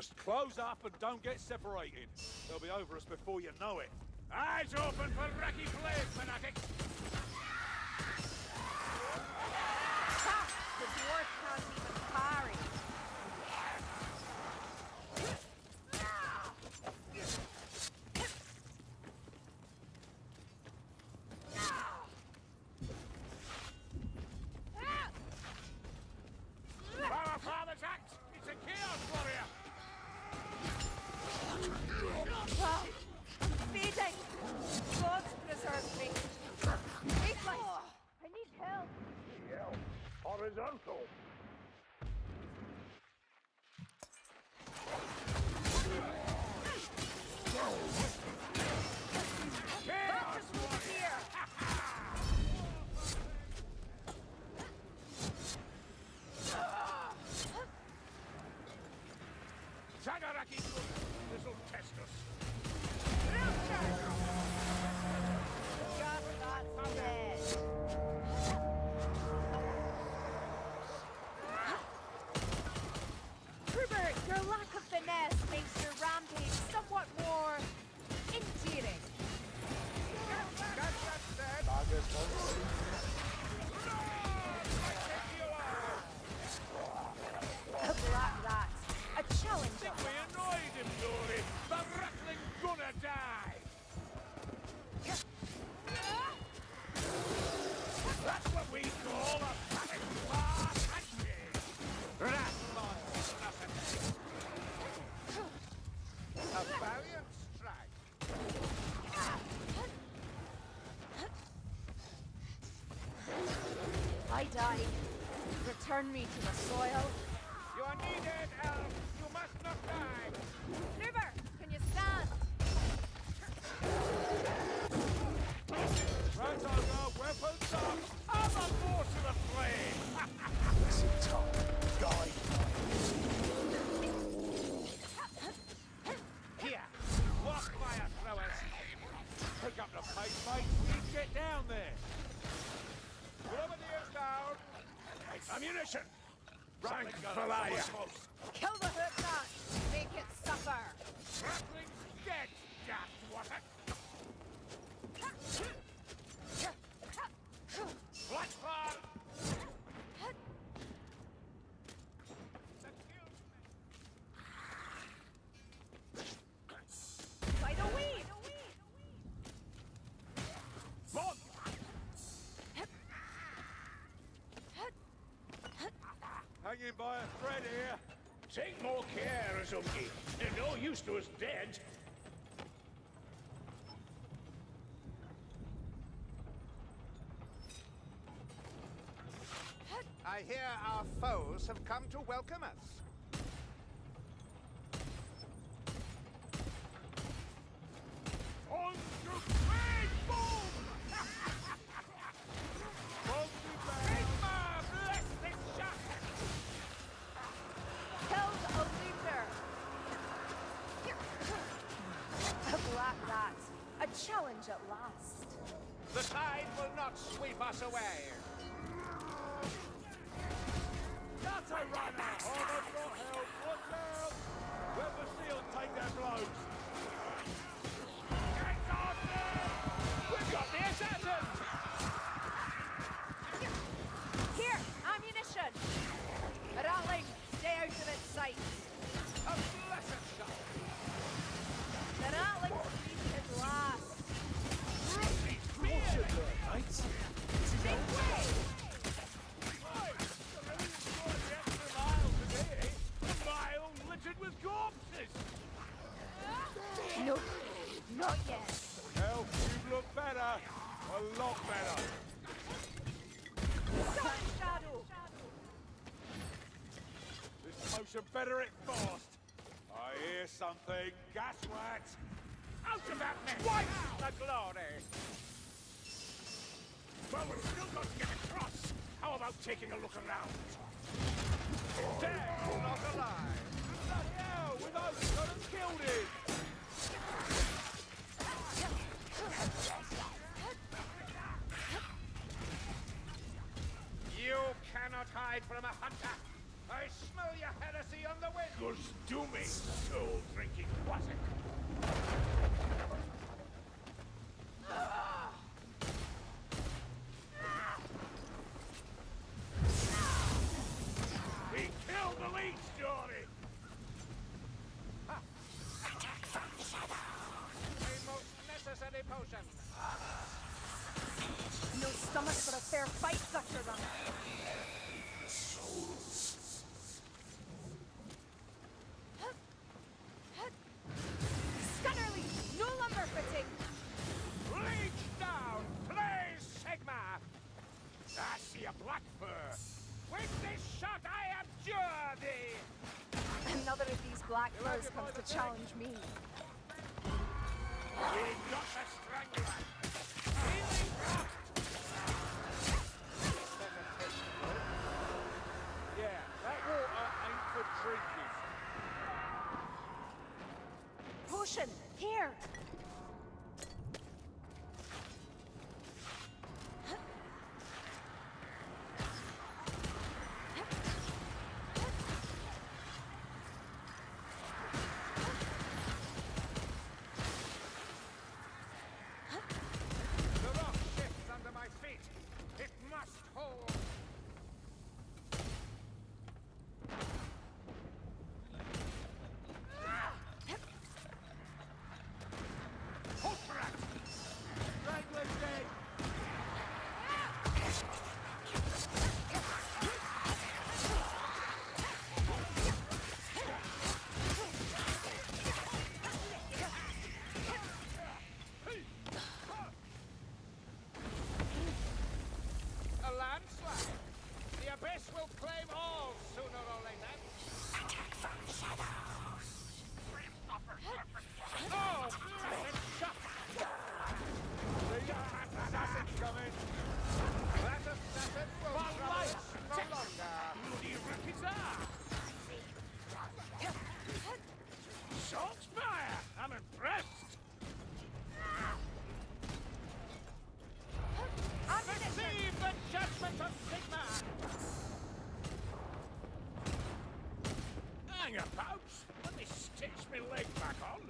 Just close up and don't get separated. They'll be over us before you know it. Eyes open for Racky Flame, fanatics! Ha! The dwarf can't even parry. Our father's axe! It's a Chaos Warrior! Wow! I'm fading! Gods preserve me! Weakling! I need help! Horizontal! Baptist will here! Zagaraki, this'll test us. Just that's dead. Rupert, your lack of finesse makes your rampage somewhat more endearing. A black rat. A challenge. Think we annoyed him, Dory. The rattling gonna die. That's what we call a panic bar handshake. Rat nothing. A valiant strike. I die. Return me to the soil. You are needed, Elf. You must not die. River, can you stand? Right over, weapons up! Armor more to the flame. Listen, Tom. Guide. Here, walk fire throwers. Pick up the pace, mate. We need to get down there. Grenadiers down. Ammunition. Rank Gun Valaya. close. Kill the hook rat. Make it suffer. Ratling's dead, Jack. What a... Blackfire! By the weed. Mon! Hanging by a thread here. Take more care, Azumki. They're no use to us dead. I hear our foes have come to welcome us. On to Great Boom! Sigma, bless this shot! Killed a leader. A black rat. A challenge at last. The tide will not sweep us away. That's a runner! Oh, they've got help! Watch out! Let the shield take their blows! Get on there! We've got the assassins! Here, ammunition. Ratling, stay out of its sight. A blessed shot! The rattling speed is last. Rusty spear! Make way! A mile littered with corpses! No, not yet. Elf, you look better! A lot better! Sun shadow. This potion better it fast! I hear something! Gas rat! Out of that mess! Twice the glory! Well, we've still got to get across! How about taking a look around? Dead, not alive! Bloody hell! We've only got him killed him! You cannot hide from a hunter! I smell your heresy on the wind! Goes do me! soul-drinking quasik. We killed the leech, Dory! A most necessary potion. No stomach for a fair fight, Gutter Runner. Scunnerly, no lumber fitting. Leech down! Play Sigma! I see a black fur. With this shot I abjure thee! Another of these black furs comes to challenge me. We got the strangler! Healing thrust! Yeah, that water ain't for drinking. Potion, here. The rock shifts under my feet. It must hold. Strangler's dead. A landslide. The abyss will claim all sooner or later. Attack from shadows. Oh, blessed shot! The assassin's coming. That assassin will trouble us no longer. Bloody rip his arm! Saltspire! I'm impressed! Receive the judgment of Sigma! Hang about! Let me stitch my leg back on!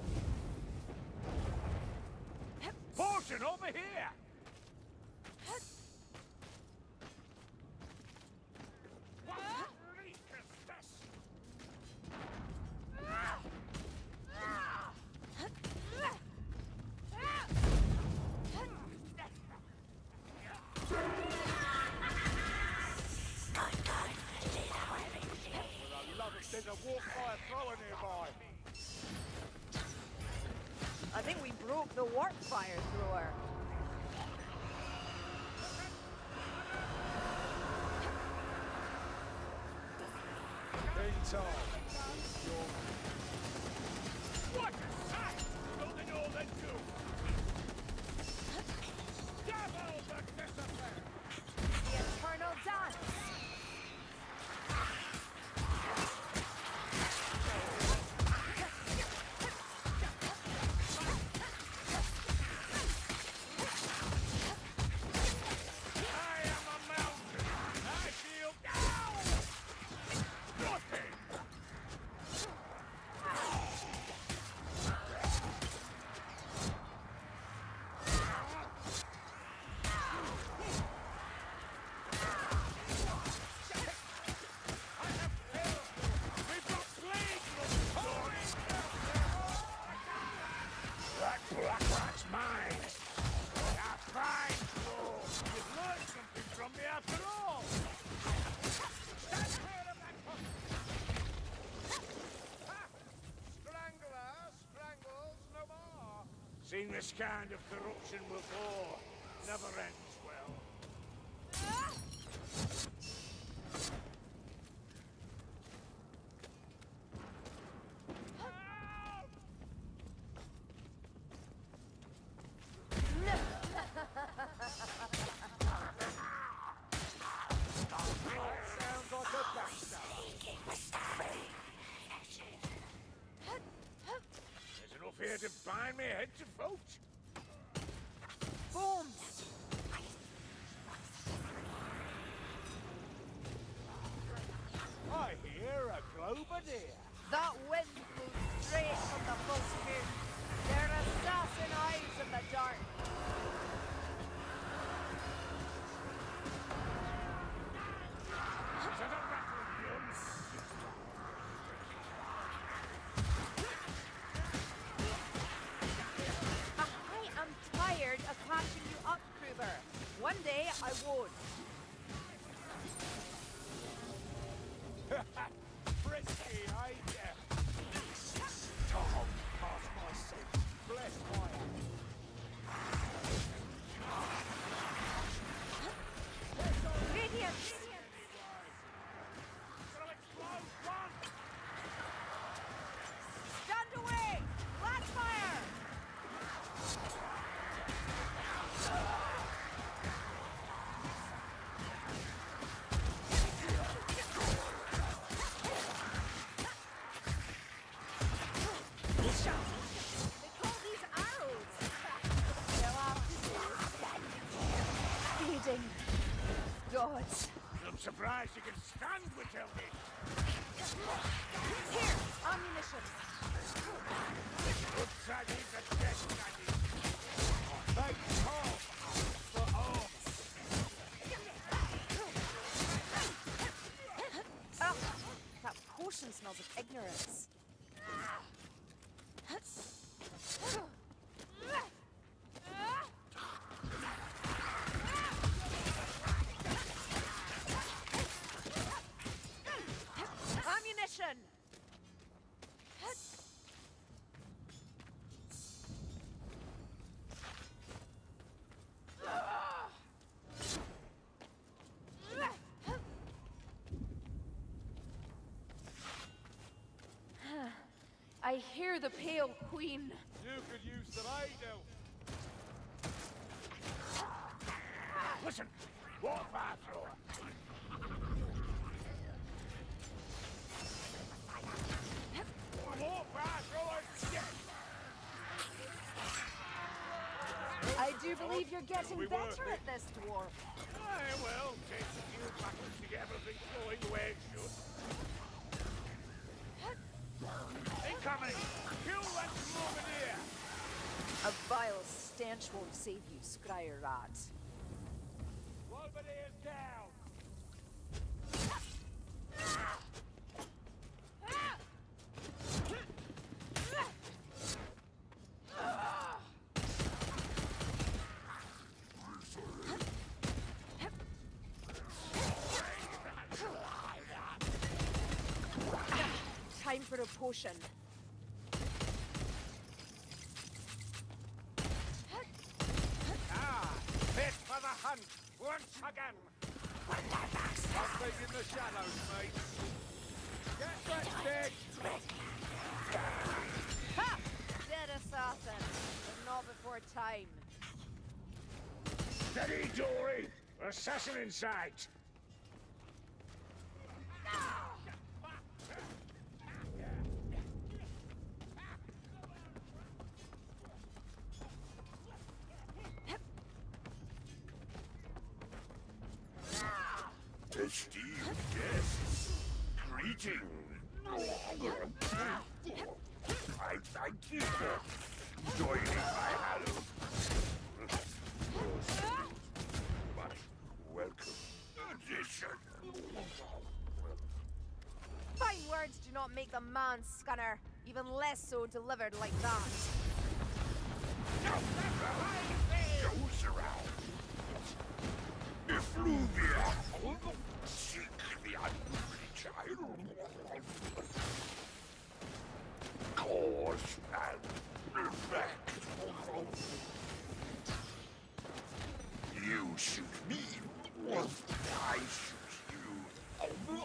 Potion over here! What reek is this? I love it. There's a walk fire thrower nearby. I think we broke the warp fire thrower. In time. What a sight! Building all that do! Double the discipline! The eternal dance. I am a mountain! I feel down! Nothing! We've got plague! That black rat's mine! Our fine fool! You've learned something from me after all! Stand clear of that post! Ha! Strangler strangles no more. Seeing this kind of corruption with war never ends well. Sounds like a duster. There's enough here to bind me head to foot. Boom. I hear a Globadier. That wind blew straight from the full moon. Their assassin eyes in the dark. To the battle, Yuns! I am tired of catching you up, Kruber. One day I won't. Frisky, eh? Yeah. Tom, pass my seat. Bless my hand. Radiant! Gonna explode, run! Stand away! Black fire! They call these arrows. They'll have to do. Feeding. Gods. I'm surprised you can stand without me. Here, ammunition. Good Sadie's a dead Sadie. Thank Tom for arms. Ugh, that potion smells of ignorance. Ammunition! I hear the Pale Queen. You could use some aid help. Listen, walk fast, Lord. Walk fast, Lord. I do believe you're getting We better were. at this, dwarf. Aye, well, takes a few battles to get everything flowing the way it should. Incoming! Kill that Bombardier! A vile stench won't save you, Scryer Rat. Bombardier's down. Time for a potion. Ah, fit for the hunt once again. I'll take in the shadows, mate. Get back, Dick. Ha! Dead assassin, but not before time. Steady, Dory! Assassin in sight! Esteemed guests, greeting. I thank you for joining my hallowed. My welcome addition. Fine words do not make the man, Scunner. Even less so delivered like that. Goes around. Effluvia. Seek the unruly child. Cause and effect. You shoot me. I shoot you.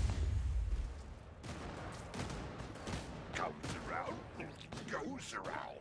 Comes around, goes around.